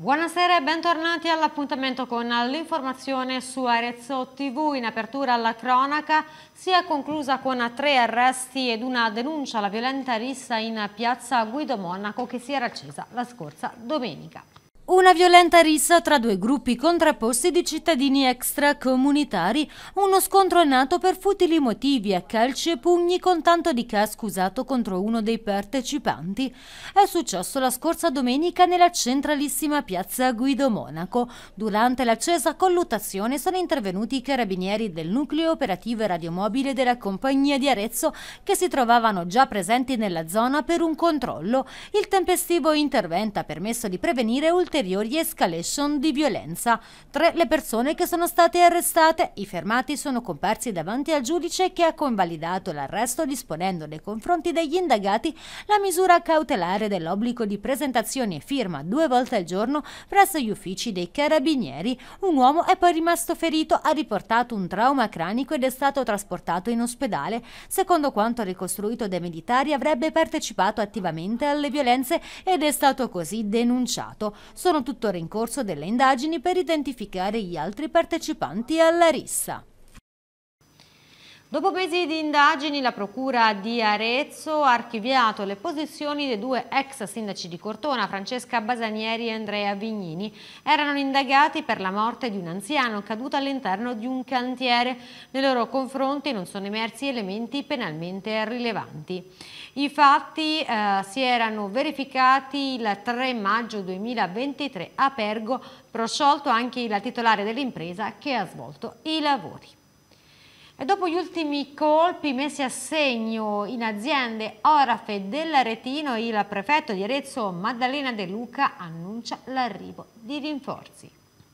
Buonasera e bentornati all'appuntamento con l'informazione su Arezzo TV. In apertura alla cronaca si è conclusa con 3 arresti ed una denuncia alla violenta rissa in piazza Guido Monaco che si era accesa la scorsa domenica. Una violenta rissa tra 2 gruppi contrapposti di cittadini extracomunitari, uno scontro è nato per futili motivi a calci e pugni con tanto di casco usato contro uno dei partecipanti. È successo la scorsa domenica nella centralissima piazza Guido Monaco. Durante l'accesa colluttazione sono intervenuti i carabinieri del nucleo operativo e radiomobile della compagnia di Arezzo che si trovavano già presenti nella zona per un controllo. Il tempestivo intervento ha permesso di prevenire ulteriori escalation di violenza. 3 le persone che sono state arrestate. I fermati sono comparsi davanti al giudice che ha convalidato l'arresto disponendo nei confronti degli indagati la misura cautelare dell'obbligo di presentazione e firma 2 volte al giorno presso gli uffici dei carabinieri. Un uomo è poi rimasto ferito, ha riportato un trauma cranico ed è stato trasportato in ospedale. Secondo quanto ricostruito dai militari avrebbe partecipato attivamente alle violenze ed è stato così denunciato. Sono tuttora in corso delle indagini per identificare gli altri partecipanti alla rissa. Dopo mesi di indagini, la Procura di Arezzo ha archiviato le posizioni dei 2 ex sindaci di Cortona, Francesca Basanieri e Andrea Vignini. Erano indagati per la morte di un anziano caduto all'interno di un cantiere. Nei loro confronti non sono emersi elementi penalmente rilevanti. I fatti si erano verificati il 3 maggio 2023 a Pergo, prosciolto anche il titolare dell'impresa che ha svolto i lavori. E dopo gli ultimi colpi messi a segno in aziende orafe dell'Aretino, il prefetto di Arezzo Maddalena De Luca annuncia l'arrivo di rinforzi.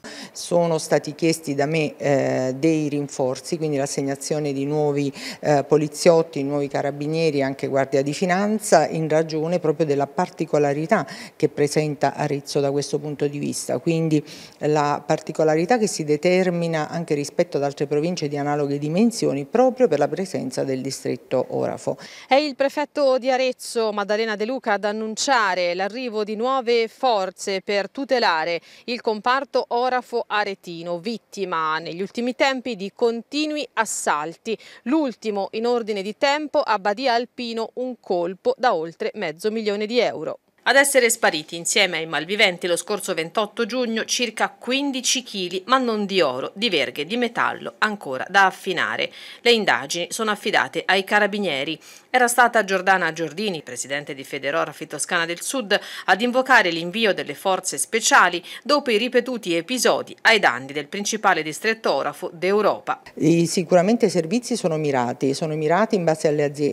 Sono stati chiesti da me dei rinforzi, quindi l'assegnazione di nuovi poliziotti, nuovi carabinieri e anche guardia di finanza in ragione proprio della particolarità che presenta Arezzo da questo punto di vista, quindi la particolarità che si determina anche rispetto ad altre province di analoghe dimensioni proprio per la presenza del distretto orafo. È il prefetto di Arezzo Maddalena De Luca ad annunciare l'arrivo di nuove forze per tutelare il comparto orafo aretino, vittima negli ultimi tempi di continui assalti. L'ultimo in ordine di tempo a Badia Alpino, un colpo da oltre €500.000. Ad essere spariti insieme ai malviventi lo scorso 28 giugno circa 15 kg, ma non di oro, di verghe, di metallo, ancora da affinare. Le indagini sono affidate ai carabinieri. Era stata Giordana Giordini, presidente di Federorafi Toscana del Sud, ad invocare l'invio delle forze speciali dopo i ripetuti episodi ai danni del principale distretto orafo d'Europa. Sicuramente i servizi sono mirati in base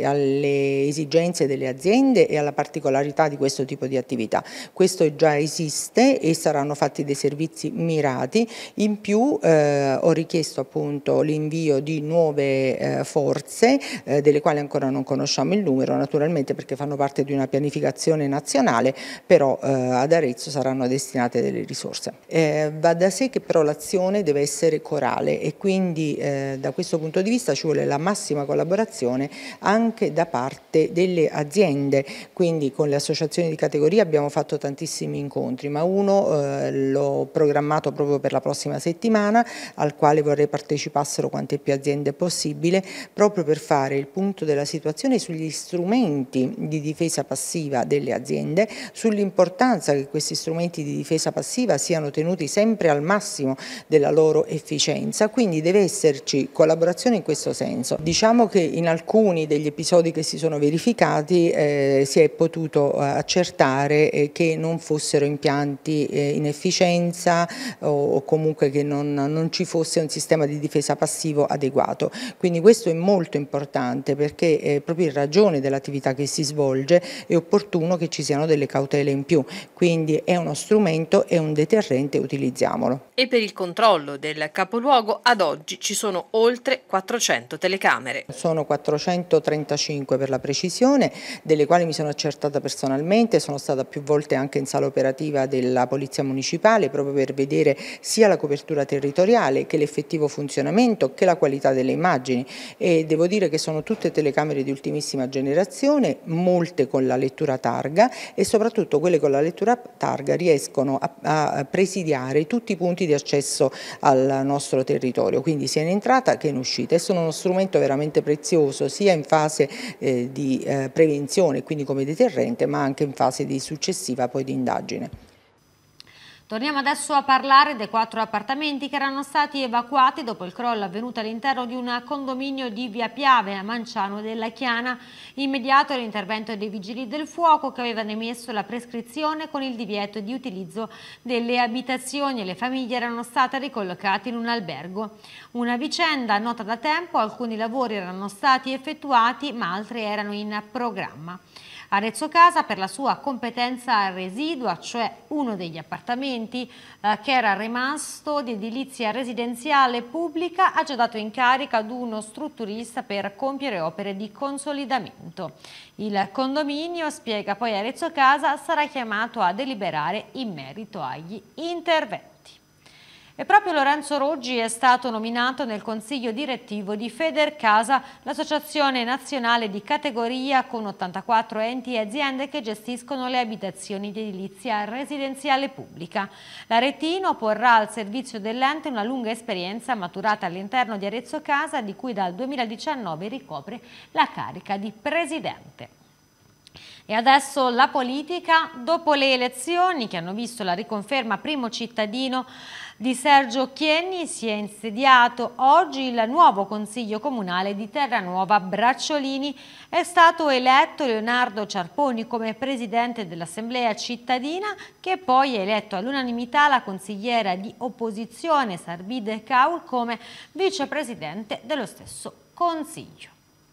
alle esigenze delle aziende e alla particolarità di questo tipo di attività. Questo già esiste e saranno fatti dei servizi mirati. In più ho richiesto appunto l'invio di nuove forze delle quali ancora non conosciamo il numero, naturalmente perché fanno parte di una pianificazione nazionale, però ad Arezzo saranno destinate delle risorse. Va da sé che però l'azione deve essere corale e quindi da questo punto di vista ci vuole la massima collaborazione anche da parte delle aziende, quindi con le associazioni di categoria abbiamo fatto tantissimi incontri, ma uno l'ho programmato proprio per la prossima settimana, al quale vorrei partecipassero quante più aziende possibile, proprio per fare il punto della situazione sugli strumenti di difesa passiva delle aziende, sull'importanza che questi strumenti di difesa passiva siano tenuti sempre al massimo della loro efficienza, quindi deve esserci collaborazione in questo senso. Diciamo che in alcuni degli episodi che si sono verificati si è potuto accertare che non fossero impianti in efficienza o comunque che non ci fosse un sistema di difesa passivo adeguato, quindi questo è molto importante perché proprio in ragione dell'attività che si svolge è opportuno che ci siano delle cautele in più, quindi è uno strumento, è un deterrente, utilizziamolo. E per il controllo del capoluogo ad oggi ci sono oltre 400 telecamere. Sono 435 per la precisione, delle quali mi sono accertata personalmente, sono sono stata più volte anche in sala operativa della Polizia Municipale proprio per vedere sia la copertura territoriale che l'effettivo funzionamento che la qualità delle immagini, e devo dire che sono tutte telecamere di ultimissima generazione, molte con la lettura targa, e soprattutto quelle con la lettura targa riescono a presidiare tutti i punti di accesso al nostro territorio, quindi sia in entrata che in uscita, e sono uno strumento veramente prezioso sia in fase di prevenzione, quindi come deterrente, ma anche in fase di successiva poi di indagine. Torniamo adesso a parlare dei 4 appartamenti che erano stati evacuati dopo il crollo avvenuto all'interno di un condominio di Via Piave a Manciano della Chiana. Immediato l'intervento dei vigili del fuoco che avevano emesso la prescrizione con il divieto di utilizzo delle abitazioni, e le famiglie erano state ricollocate in un albergo. Una vicenda nota da tempo, alcuni lavori erano stati effettuati ma altri erano in programma. Arezzo Casa, per la sua competenza residua, cioè uno degli appartamenti che era rimasto di edilizia residenziale pubblica, ha già dato incarico ad uno strutturista per compiere opere di consolidamento. Il condominio, spiega poi Arezzo Casa, sarà chiamato a deliberare in merito agli interventi. E proprio Lorenzo Roggi è stato nominato nel consiglio direttivo di Federcasa, l'associazione nazionale di categoria con 84 enti e aziende che gestiscono le abitazioni di edilizia residenziale pubblica. L'Aretino porrà al servizio dell'ente una lunga esperienza maturata all'interno di Arezzo Casa, di cui dal 2019 ricopre la carica di presidente. E adesso la politica. Dopo le elezioni che hanno visto la riconferma primo cittadino di Sergio Chienni, si è insediato oggi il nuovo Consiglio Comunale di Terranuova Bracciolini. È stato eletto Leonardo Ciarponi come presidente dell'Assemblea cittadina, che poi ha eletto all'unanimità la consigliera di opposizione Sarbide Caul come vicepresidente dello stesso Consiglio.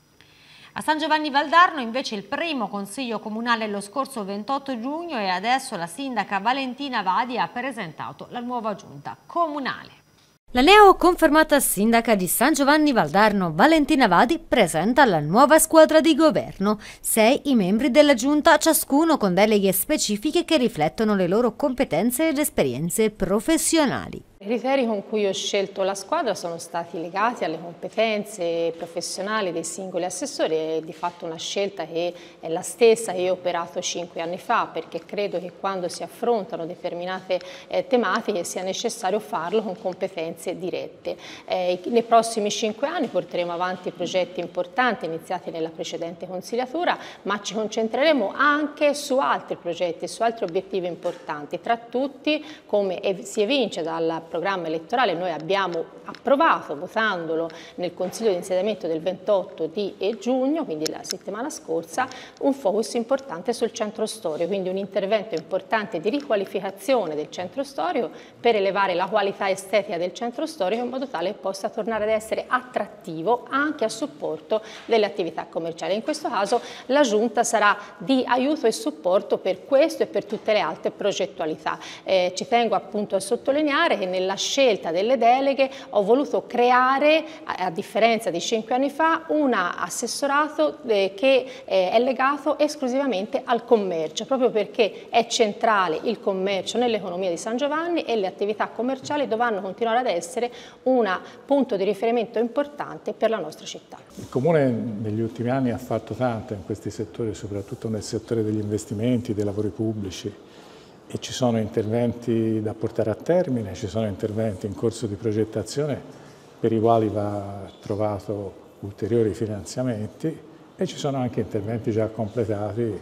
A San Giovanni Valdarno invece il primo consiglio comunale lo scorso 28 giugno e adesso la sindaca Valentina Vadi ha presentato la nuova giunta comunale. La neoconfermata sindaca di San Giovanni Valdarno, Valentina Vadi, presenta la nuova squadra di governo. 6 i membri della giunta, ciascuno con deleghe specifiche che riflettono le loro competenze ed esperienze professionali. I criteri con cui ho scelto la squadra sono stati legati alle competenze professionali dei singoli assessori, è di fatto una scelta che è la stessa che io ho operato 5 anni fa, perché credo che quando si affrontano determinate tematiche sia necessario farlo con competenze dirette. Nei prossimi 5 anni porteremo avanti progetti importanti iniziati nella precedente consigliatura, ma ci concentreremo anche su altri progetti, su altri obiettivi importanti. Tra tutti, come si evince dal programma elettorale, noi abbiamo approvato, votandolo nel Consiglio di insediamento del 28 di giugno, quindi la settimana scorsa, un focus importante sul centro storico, quindi un intervento importante di riqualificazione del centro storico per elevare la qualità estetica del centro storico in modo tale che possa tornare ad essere attrattivo anche a supporto delle attività commerciali. In questo caso la Giunta sarà di aiuto e supporto per questo e per tutte le altre progettualità. Ci tengo appunto a sottolineare che nella scelta delle deleghe ho voluto creare, a differenza di 5 anni fa, un assessorato che è legato esclusivamente al commercio, proprio perché è centrale il commercio nell'economia di San Giovanni e le attività commerciali dovranno continuare ad essere un punto di riferimento importante per la nostra città. Il Comune negli ultimi anni ha fatto tanto in questi settori, soprattutto nel settore degli investimenti, dei lavori pubblici, e ci sono interventi da portare a termine, ci sono interventi in corso di progettazione per i quali va trovato ulteriori finanziamenti, e ci sono anche interventi già completati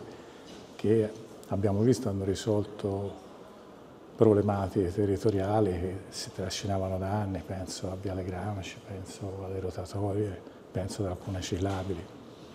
che abbiamo visto hanno risolto problematiche territoriali che si trascinavano da anni, penso a Viale Gramsci, penso alle rotatorie, penso ad alcune ciclabili.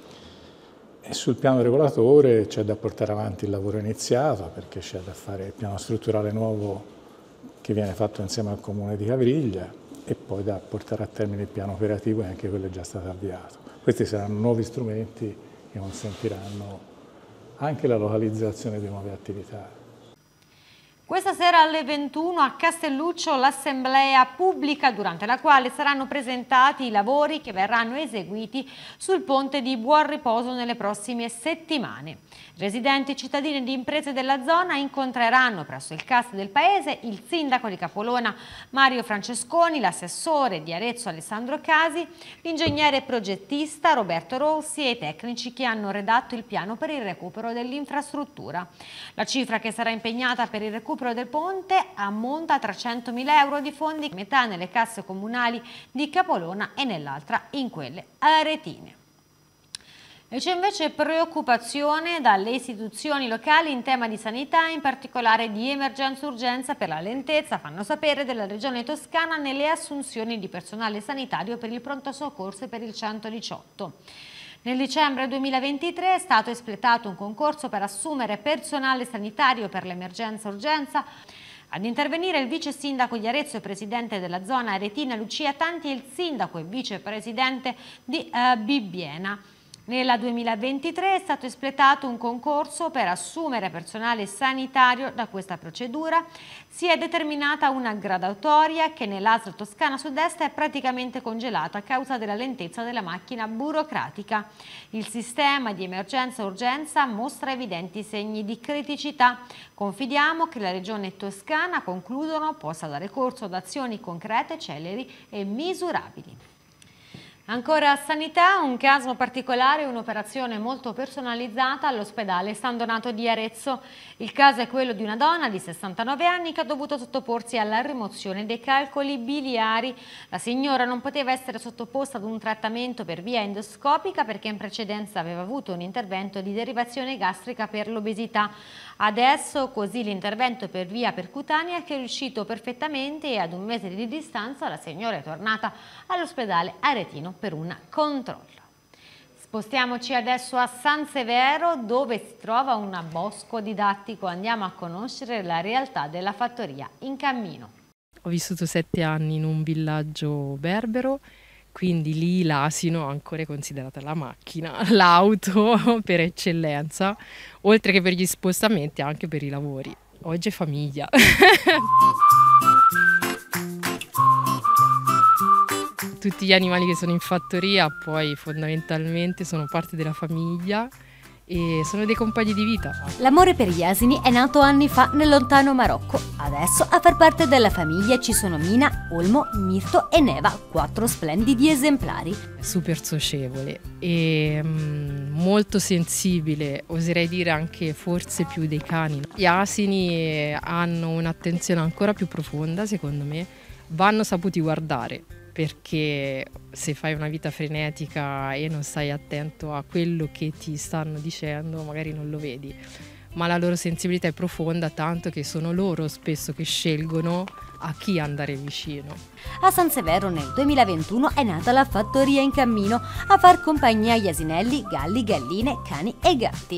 E sul piano regolatore c'è da portare avanti il lavoro iniziato, perché c'è da fare il piano strutturale nuovo che viene fatto insieme al Comune di Cavriglia, e poi da portare a termine il piano operativo, e anche quello è già stato avviato. Questi saranno nuovi strumenti che consentiranno anche la localizzazione di nuove attività. Questa sera alle 21 a Castelluccio l'assemblea pubblica durante la quale saranno presentati i lavori che verranno eseguiti sul ponte di Buon Riposo nelle prossime settimane. Residenti, cittadini ed imprese della zona incontreranno presso il CAS del paese il sindaco di Capolona Mario Francesconi, l'assessore di Arezzo Alessandro Casi, l'ingegnere progettista Roberto Rossi e i tecnici che hanno redatto il piano per il recupero dell'infrastruttura. La cifra che sarà impegnata per il recupero del ponte ammonta a 300.000 euro di fondi, metà nelle casse comunali di Capolona e nell'altra in quelle aretine. E c'è invece preoccupazione dalle istituzioni locali in tema di sanità, in particolare di emergenza-urgenza per la lentezza, fanno sapere, della Regione Toscana nelle assunzioni di personale sanitario per il pronto soccorso e per il 118. Nel dicembre 2023 è stato espletato un concorso per assumere personale sanitario per l'emergenza-urgenza. Ad intervenire il vice sindaco di Arezzo e presidente della zona aretina Lucia Tanti e il sindaco e vicepresidente di Bibbiena. Nel 2023 è stato espletato un concorso per assumere personale sanitario. Da questa procedura si è determinata una graduatoria che nell'ASL Toscana Sud-Est è praticamente congelata a causa della lentezza della macchina burocratica. Il sistema di emergenza-urgenza mostra evidenti segni di criticità. Confidiamo che la Regione Toscana, concludono, possa dare corso ad azioni concrete, celeri e misurabili. Ancora sanità, un caso particolare, un'operazione molto personalizzata all'ospedale San Donato di Arezzo. Il caso è quello di una donna di 69 anni che ha dovuto sottoporsi alla rimozione dei calcoli biliari. La signora non poteva essere sottoposta ad un trattamento per via endoscopica perché in precedenza aveva avuto un intervento di derivazione gastrica per l'obesità. Adesso così l'intervento per via percutanea che è riuscito perfettamente e ad un mese di distanza la signora è tornata all'ospedale aretino per un controllo. Spostiamoci adesso a San Severo dove si trova un bosco didattico. Andiamo a conoscere la realtà della fattoria in cammino. Ho vissuto 7 anni in un villaggio berbero, quindi lì l'asino ancora è considerata la macchina, l'auto per eccellenza, oltre che per gli spostamenti anche per i lavori. Oggi è famiglia. Tutti gli animali che sono in fattoria poi fondamentalmente sono parte della famiglia e sono dei compagni di vita. L'amore per gli asini è nato anni fa nel lontano Marocco. Adesso a far parte della famiglia ci sono Mina, Olmo, Mirto e Neva, 4 splendidi esemplari. È super socievole e molto sensibile, oserei dire anche forse più dei cani. Gli asini hanno un'attenzione ancora più profonda, secondo me, vanno saputi guardare. Perché se fai una vita frenetica e non stai attento a quello che ti stanno dicendo, magari non lo vedi. Ma la loro sensibilità è profonda, tanto che sono loro spesso che scelgono a chi andare vicino. A San Severo nel 2021 è nata la fattoria in cammino a far compagnia agli asinelli, galli, galline, cani e gatti.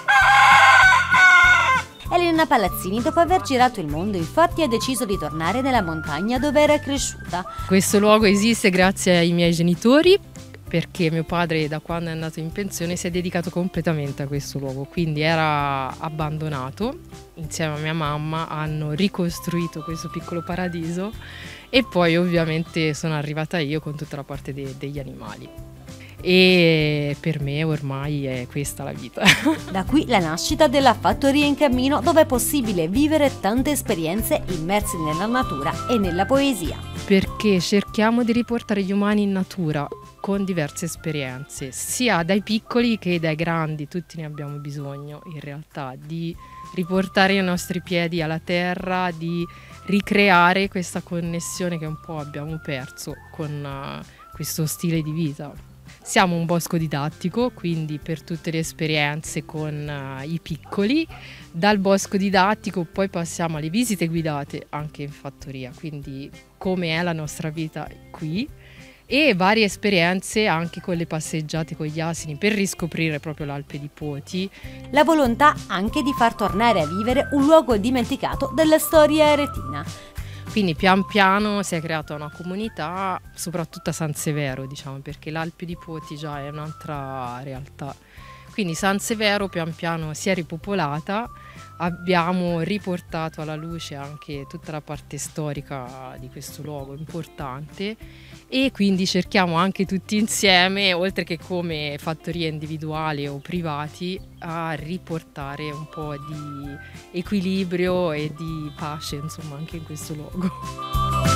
Elena Palazzini, dopo aver girato il mondo, infatti ha deciso di tornare nella montagna dove era cresciuta. Questo luogo esiste grazie ai miei genitori, perché mio padre da quando è andato in pensione si è dedicato completamente a questo luogo, quindi era abbandonato. Insieme a mia mamma hanno ricostruito questo piccolo paradiso e poi ovviamente sono arrivata io con tutta la parte degli animali. E per me ormai è questa la vita. Da qui la nascita della fattoria in cammino, dove è possibile vivere tante esperienze immersi nella natura e nella poesia. Perché cerchiamo di riportare gli umani in natura con diverse esperienze, sia dai piccoli che dai grandi, tutti ne abbiamo bisogno in realtà, di riportare i nostri piedi alla terra, di ricreare questa connessione che un po' abbiamo perso con questo stile di vita. Siamo un bosco didattico, quindi per tutte le esperienze con i piccoli. Dal bosco didattico poi passiamo alle visite guidate anche in fattoria, quindi come è la nostra vita qui, e varie esperienze anche con le passeggiate con gli asini per riscoprire proprio l'Alpe di Poti. La volontà anche di far tornare a vivere un luogo dimenticato della storia aretina. Quindi pian piano si è creata una comunità, soprattutto a San Severo, diciamo, perché l'Alpe di Poti già è un'altra realtà. Quindi San Severo pian piano si è ripopolata, abbiamo riportato alla luce anche tutta la parte storica di questo luogo importante e quindi cerchiamo anche tutti insieme, oltre che come fattorie individuali o privati, a riportare un po' di equilibrio e di pace, insomma, anche in questo luogo.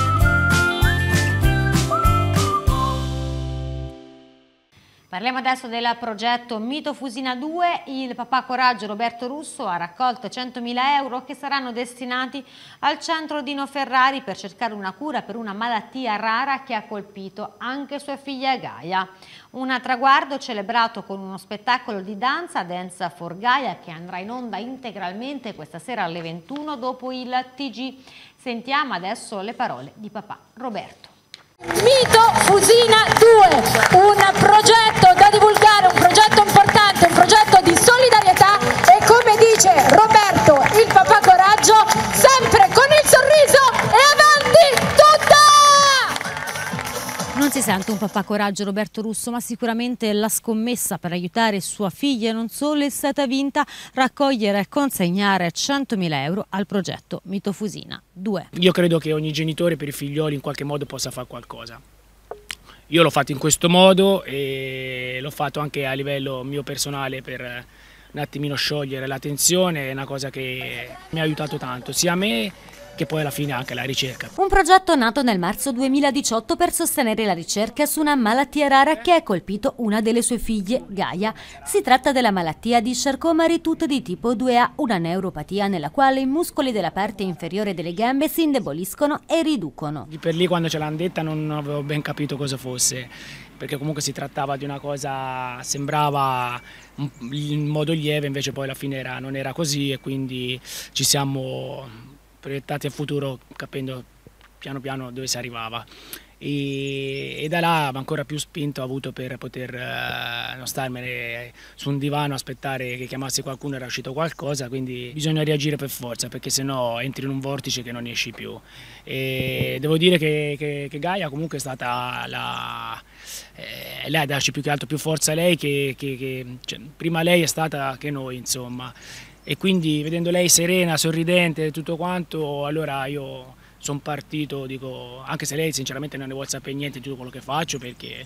Parliamo adesso del progetto Mito Fusina 2. Il papà Coraggio Roberto Russo ha raccolto 100.000 euro che saranno destinati al centro Dino Ferrari per cercare una cura per una malattia rara che ha colpito anche sua figlia Gaia. Un traguardo celebrato con uno spettacolo di danza, Dance for Gaia, che andrà in onda integralmente questa sera alle 21 dopo il TG. Sentiamo adesso le parole di papà Roberto. Mito Fusina 2, un progetto da divulgare, un progetto importante, un progetto di solidarietà e, come dice Roberto, il papà Coraggio, sempre con il sorriso e avanti tutta! Non si sente un papà Coraggio Roberto Russo, ma sicuramente la scommessa per aiutare sua figlia non solo è stata vinta: raccogliere e consegnare 100.000 euro al progetto Mito Fusina 2. Io credo che ogni genitore per i figlioli in qualche modo possa fare qualcosa. Io l'ho fatto in questo modo e l'ho fatto anche a livello mio personale per un attimino sciogliere la tensione, è una cosa che mi ha aiutato tanto, sia a me che poi alla fine anche la ricerca. Un progetto nato nel marzo 2018 per sostenere la ricerca su una malattia rara che ha colpito una delle sue figlie, Gaia. Si tratta della malattia di Charcot-Marie-Tooth di tipo 2A, una neuropatia nella quale i muscoli della parte inferiore delle gambe si indeboliscono e riducono. Di per lì, quando ce l'hanno detta, non avevo ben capito cosa fosse, perché comunque si trattava di una cosa, sembrava in modo lieve, invece poi alla fine non era così, e quindi ci siamo proiettati al futuro capendo piano piano dove si arrivava, e da là ancora più spinto ho avuto per poter non starmene su un divano a aspettare che chiamasse qualcuno, era uscito qualcosa, quindi bisogna reagire per forza, perché sennò entri in un vortice che non esci più. E devo dire che Gaia comunque è stata lei a darci più che altro più forza a lei, cioè, prima lei è stata che noi, insomma. E quindi vedendo lei serena, sorridente, tutto quanto, allora io sono partito, dico, anche se lei sinceramente non ne vuole sapere niente di tutto quello che faccio, perché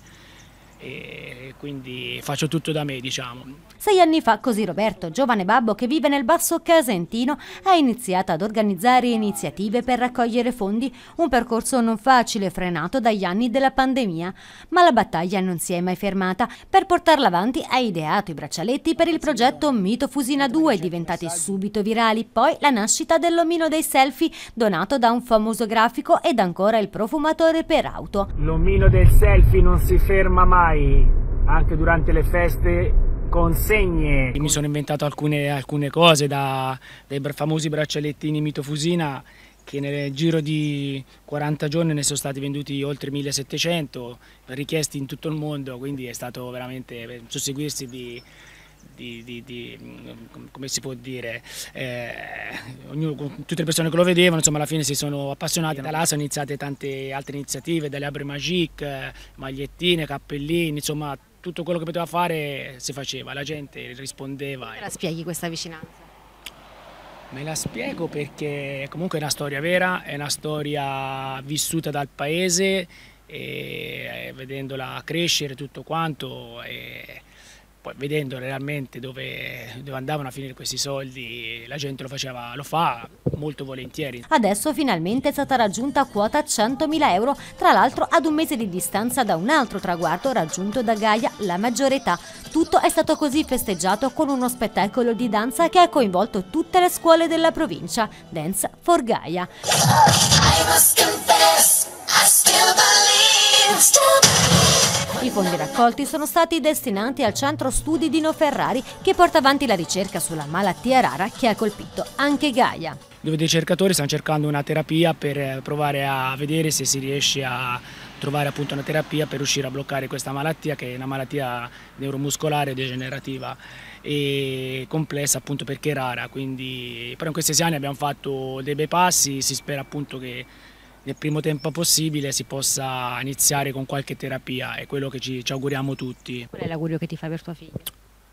quindi faccio tutto da me, diciamo. 6 anni fa così Roberto, giovane babbo che vive nel Basso Casentino, ha iniziato ad organizzare iniziative per raccogliere fondi, un percorso non facile frenato dagli anni della pandemia, ma la battaglia non si è mai fermata. Per portarla avanti ha ideato i braccialetti per il progetto Mito Fusina 2, diventati subito virali, poi la nascita dell'omino dei selfie donato da un famoso grafico ed ancora il profumatore per auto. L'omino del selfie non si ferma mai, anche durante le feste consegne. Mi sono inventato alcune cose, dai famosi braccialettini Mito Fusina, che nel giro di 40 giorni ne sono stati venduti oltre 1700, richiesti in tutto il mondo, quindi è stato veramente susseguirsi di come si può dire, tutte le persone che lo vedevano, insomma, alla fine si sono appassionate. Da là sono iniziate tante altre iniziative, dalle Abre Magique, magliettine, cappellini, insomma tutto quello che poteva fare si faceva, la gente rispondeva. Come la spieghi questa vicinanza? Me la spiego perché comunque è una storia vera, è una storia vissuta dal paese, e vedendola crescere tutto quanto, e poi vedendo realmente dove andavano a finire questi soldi, la gente lo fa molto volentieri. Adesso finalmente è stata raggiunta quota 100.000 euro, tra l'altro ad un mese di distanza da un altro traguardo raggiunto da Gaia, la maggiore età. Tutto è stato così festeggiato con uno spettacolo di danza che ha coinvolto tutte le scuole della provincia, Dance for Gaia. I fondi raccolti sono stati destinati al centro studi Dino Ferrari, che porta avanti la ricerca sulla malattia rara che ha colpito anche Gaia. Dove dei ricercatori stanno cercando una terapia per provare a vedere se si riesce a trovare appunto una terapia per riuscire a bloccare questa malattia, che è una malattia neuromuscolare degenerativa e complessa, appunto perché è rara. Quindi, però in questi 6 anni abbiamo fatto dei bei passi, si spera appunto che nel primo tempo possibile si possa iniziare con qualche terapia, è quello che ci auguriamo tutti. Qual è l'augurio che ti fai per tua figlia?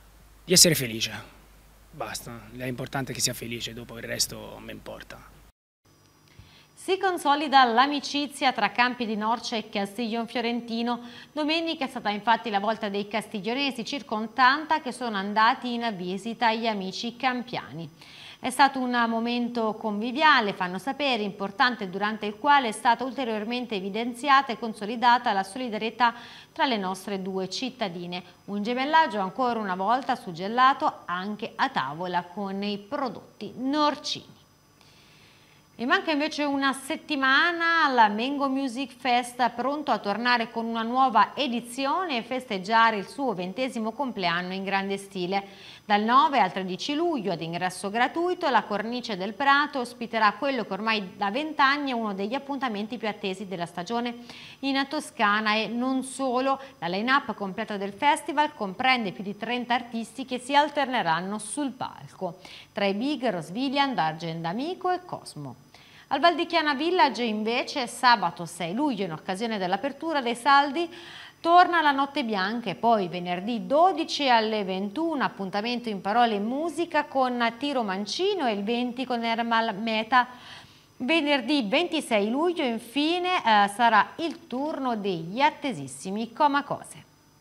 Di essere felice, basta, l'importante è che sia felice, dopo il resto mi importa. Si consolida l'amicizia tra Campi di Norcia e Castiglion Fiorentino. Domenica è stata infatti la volta dei castiglionesi, circa 80, che sono andati in visita agli amici campiani. È stato un momento conviviale, fanno sapere, importante, durante il quale è stata ulteriormente evidenziata e consolidata la solidarietà tra le nostre due cittadine. Un gemellaggio ancora una volta suggellato anche a tavola con i prodotti norcini. E manca invece una settimana alla Mengo Music Fest, pronto a tornare con una nuova edizione e festeggiare il suo 20° compleanno in grande stile. Dal 9 al 13 luglio ad ingresso gratuito la Cornice del Prato ospiterà quello che ormai da 20 anni è uno degli appuntamenti più attesi della stagione in Toscana e non solo. La line-up completa del festival comprende più di 30 artisti che si alterneranno sul palco. Tra i big Rosvillian, D'Argent D'Amico e Cosmo. Al Val di Chiana Village invece sabato 6 luglio in occasione dell'apertura dei saldi torna la Notte Bianca e poi venerdì 12 alle 21 appuntamento in parole e musica con Tiro Mancino e il 20 con Ermal Meta. Venerdì 26 luglio infine sarà il turno degli attesissimi Comacose.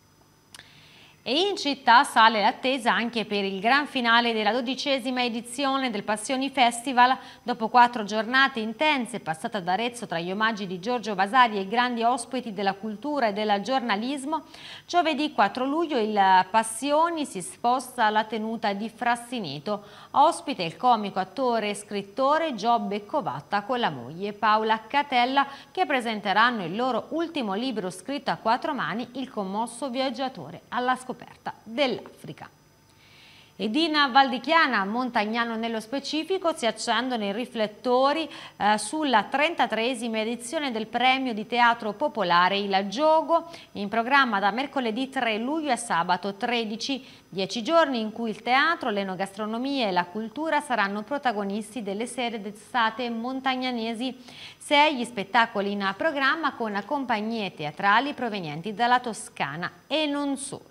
E in città sale l'attesa anche per il gran finale della 12ª edizione del Passioni Festival. Dopo 4 giornate intense passate ad Arezzo tra gli omaggi di Giorgio Vasari e grandi ospiti della cultura e del giornalismo, giovedì 4 luglio il Passioni si sposta alla tenuta di Frassineto. Ospite il comico, attore e scrittore Giobbe Covatta con la moglie Paola Catella, che presenteranno il loro ultimo libro scritto a 4 mani, Il commosso viaggiatore alla scoperta dell'Africa. Ed in Val di Chiana, Montagnano nello specifico, si accendono i riflettori sulla 33ª edizione del premio di teatro popolare Il Giogo, in programma da mercoledì 3 luglio a sabato 13, 10 giorni in cui il teatro, l'enogastronomia e la cultura saranno protagonisti delle serie d'estate montagnanesi. 6 gli spettacoli in programma con compagnie teatrali provenienti dalla Toscana e non solo.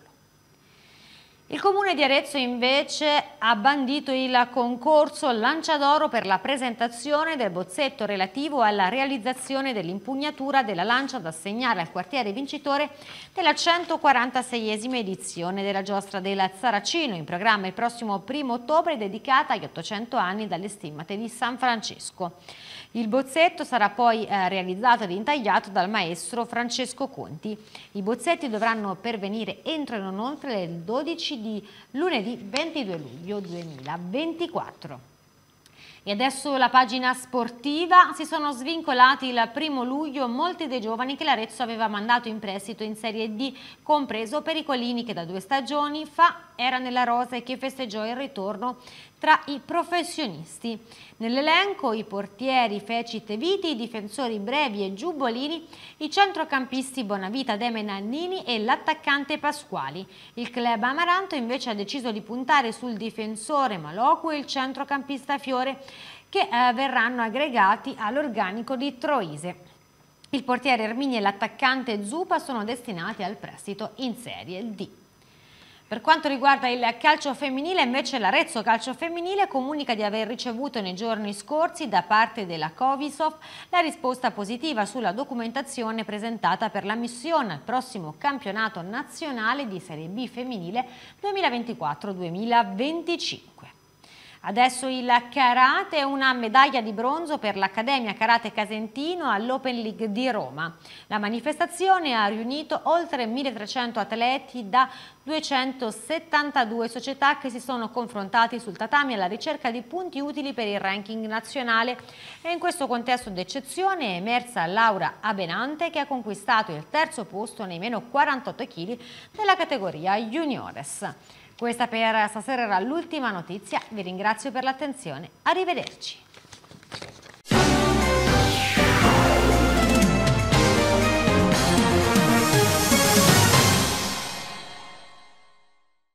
Il Comune di Arezzo invece ha bandito il concorso Lanciadoro per la presentazione del bozzetto relativo alla realizzazione dell'impugnatura della lancia da assegnare al quartiere vincitore della 146esima edizione della Giostra del Saracino, in programma il prossimo 1° ottobre, dedicata agli 800 anni dalle stimmate di San Francesco. Il bozzetto sarà poi realizzato ed intagliato dal maestro Francesco Conti. I bozzetti dovranno pervenire entro e non oltre le 12 di lunedì 22 luglio 2024. E adesso la pagina sportiva. Si sono svincolati il 1° luglio molti dei giovani che l'Arezzo aveva mandato in prestito in Serie D, compreso Pericolini, che da 2 stagioni fa era nella rosa e che festeggiò il ritorno tra i professionisti. Nell'elenco i portieri Fecit e Viti, i difensori Brevi e Giubolini, i centrocampisti Bonavita, Deme, Nannini e l'attaccante Pasquali. Il club Amaranto invece ha deciso di puntare sul difensore Malocu e il centrocampista Fiore, che verranno aggregati all'organico di Troise. Il portiere Ermini e l'attaccante Zupa sono destinati al prestito in Serie D. Per quanto riguarda il calcio femminile, invece, l'Arezzo Calcio Femminile comunica di aver ricevuto nei giorni scorsi da parte della Covisoft la risposta positiva sulla documentazione presentata per l'ammissione al prossimo campionato nazionale di Serie B femminile 2024-2025. Adesso il karate è una medaglia di bronzo per l'Accademia Karate Casentino all'Open League di Roma. La manifestazione ha riunito oltre 1.300 atleti da 272 società che si sono confrontati sul tatami alla ricerca di punti utili per il ranking nazionale. E in questo contesto d'eccezione è emersa Laura Abenante, che ha conquistato il 3° posto nei meno 48 kg della categoria juniores. Questa per stasera era l'ultima notizia, vi ringrazio per l'attenzione, arrivederci.